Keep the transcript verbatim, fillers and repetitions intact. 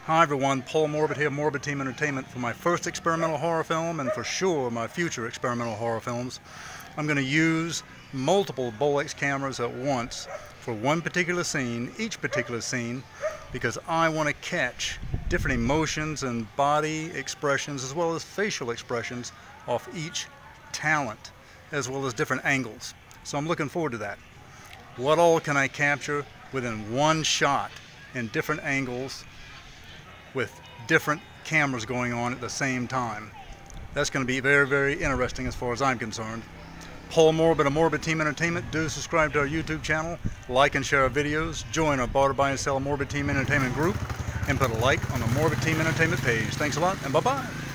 Hi everyone, Paul Morbid here, Morbid Team Entertainment. For my first experimental horror film, and for sure my future experimental horror films, I'm going to use multiple Bolex cameras at once for one particular scene, each particular scene, because I want to catch different emotions and body expressions as well as facial expressions off each talent, as well as different angles. So I'm looking forward to that. What all can I capture within one shot in different angles with different cameras going on at the same time? That's going to be very, very interesting as far as I'm concerned. Paul Morbid of Morbid Team Entertainment. Do subscribe to our YouTube channel, like and share our videos, join our barter, buy and sell Morbid Team Entertainment group, and put a like on the Morbid Team Entertainment page. Thanks a lot, and bye-bye.